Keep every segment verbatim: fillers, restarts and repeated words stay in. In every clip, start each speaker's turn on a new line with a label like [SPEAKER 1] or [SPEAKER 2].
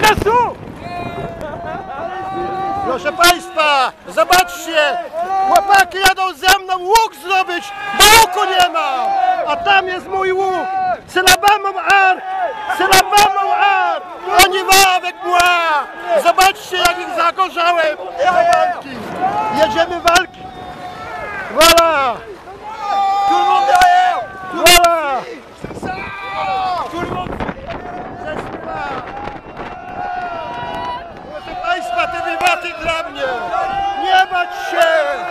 [SPEAKER 1] czasu!
[SPEAKER 2] Proszę Państwa, zobaczcie! Chłopaki jadą ze mną łuk zdobyć, bo łuku nie ma! A tam jest mój łuk! Sylabamą ar! Sylabamą ar! Oni wałek mła! Zobaczcie, jak ich zagorzałem! Do walki! Jedziemy walki! Voilà!
[SPEAKER 1] Tout le monde derrière!
[SPEAKER 2] Voilà!
[SPEAKER 1] Tout le monde!
[SPEAKER 2] Proszę Państwa, te wybaty dla mnie! Nie bać się!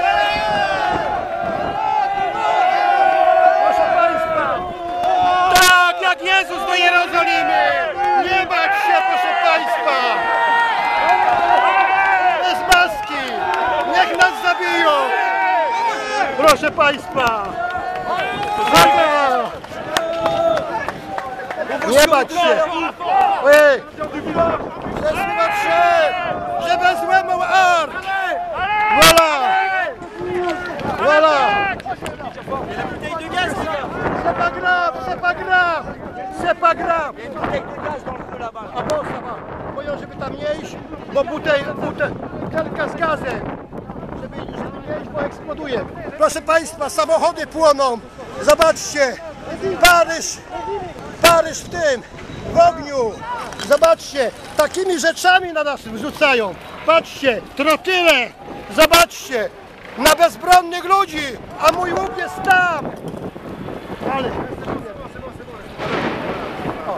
[SPEAKER 2] Proszę Państwa! Tak, jak Jezus do Jerozolimy! Nie bać się, proszę Państwa! Bez maski! Niech nas zabiją! Proszę Państwa! Uwaga! Nie bać się! Ej! Przesuwać się! Żeby złamał art! Voilà! Voilà! C'est pas grave, c'est pas grave! C'est pas grave! A bo, sama. Boją, żeby tam nie iść, bo butel, butel, butelka z gazem. Żeby, żeby nie iść, bo eksploduje. Proszę Państwa, samochody płoną. Zobaczcie! Paryż! Paryż w tym! W ogniu! Zobaczcie! Takimi rzeczami na nas wrzucają! Patrzcie! Trotyle! Zobaczcie! Na bezbronnych ludzi! A mój łuk jest tam! Ale... O.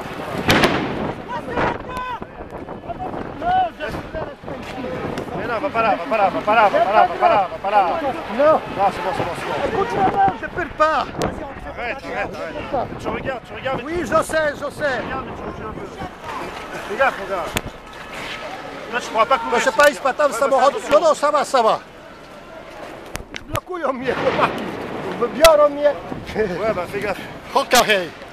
[SPEAKER 3] Va par là, va par là, va par là, va par là, va par là, va par là.
[SPEAKER 2] Non!
[SPEAKER 3] Non, c'est bon, c'est bon, c'est bon.
[SPEAKER 2] Écoute-moi, je perds pas!
[SPEAKER 3] Arrête, arrête, arrête. Tu regardes, tu regardes.
[SPEAKER 2] Oui, je sais, je sais!
[SPEAKER 3] Regarde, mais tu recules un peu. Fais gaffe, mon gars. Là, tu pourras pas courir.
[SPEAKER 2] Proszę Państwa, tam samochód... No, no, sama, sama! Blokują mnie chłopaki! Biorą mnie!
[SPEAKER 3] Ouais, bah fais gaffe.
[SPEAKER 2] Hoka hej!